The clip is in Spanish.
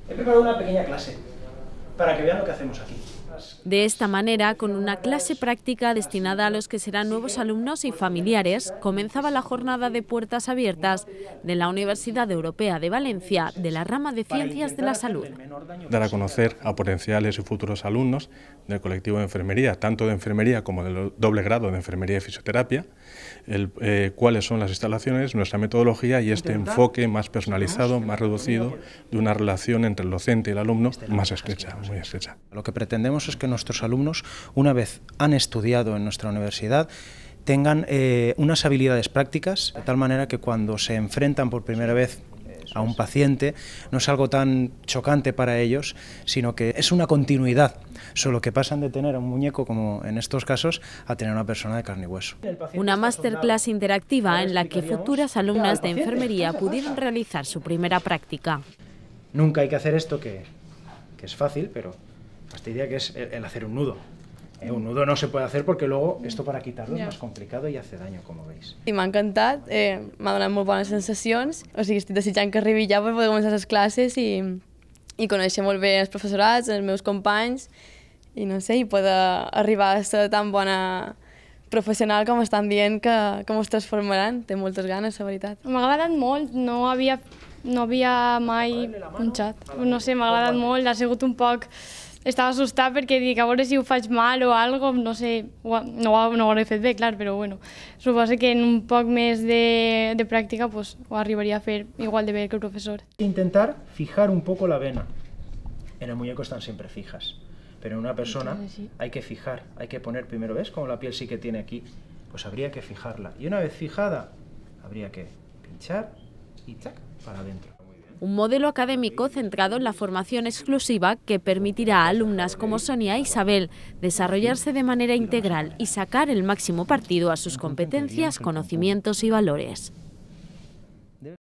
He preparado una pequeña clase para que vean lo que hacemos aquí. De esta manera, con una clase práctica destinada a los que serán nuevos alumnos y familiares, comenzaba la jornada de puertas abiertas de la Universidad Europea de Valencia de la rama de Ciencias de la Salud. Dar a conocer a potenciales y futuros alumnos del colectivo de enfermería, tanto de enfermería como del doble grado de enfermería y fisioterapia, cuáles son las instalaciones, nuestra metodología y este enfoque más personalizado, más reducido, de una relación entre el docente y el alumno más estrecha, muy estrecha. Lo que pretendemos es que nuestros alumnos, una vez han estudiado en nuestra universidad, tengan unas habilidades prácticas, de tal manera que cuando se enfrentan por primera vez a un paciente no es algo tan chocante para ellos, sino que es una continuidad, solo que pasan de tener a un muñeco, como en estos casos, a tener una persona de carne y hueso. Una masterclass interactiva en la que futuras alumnas de enfermería pudieron realizar su primera práctica. Nunca hay que hacer esto que es fácil, pero fastidia, que es el hacer un nudo. Un nudo no se puede hacer porque luego esto para quitarlo és més complicat i hace daño, com veus. M'ha encantat, m'ha donat molt bones sensacions, o sigui, estic desitjant que arribi ja per poder començar les classes i conèixer molt bé els professorats, els meus companys, i no sé, i poder arribar a ser tan bona professional com estan dient que ens transformaran. Té moltes ganes, la veritat. M'ha agradat molt, no havia mai punxat. No sé, m'ha agradat molt, ha sigut un poc... Estava assustat perquè dic, a veure si ho faig mal o alguna cosa, no sé, no ho hauré fet bé, clar, però bueno, suposo que en un poc més de pràctica pues, ho arribaria a fer igual de bé que el profesor. Intentar fijar un poco la vena. En el muñeco están siempre fijas, pero en una persona hay que fijar, hay que poner primero, ¿ves? Como la piel sí que tiene aquí, pues habría que fijarla. Y una vez fijada, habría que pinchar y ¡tac! Para adentro. Un modelo académico centrado en la formación exclusiva que permitirá a alumnas como Sonia e Isabel desarrollarse de manera integral y sacar el máximo partido a sus competencias, conocimientos y valores.